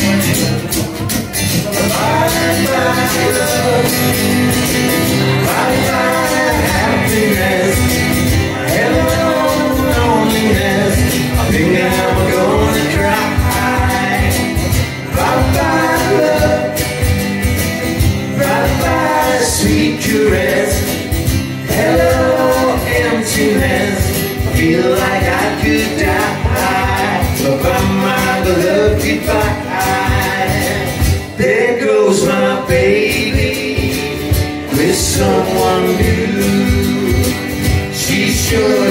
Feel like I could die, but by my beloved goodbye. There goes my baby with someone new. She's sure